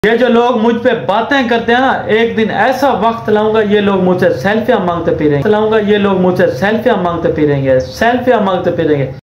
ये जो लोग मुझ पे बातें करते हैं ना, एक दिन ऐसा वक्त लाऊंगा ये लोग मुझसे सेल्फियां मांगते फिरेंगे, ये लोग मुझसे सेल्फियां मांगते फिरेंगे।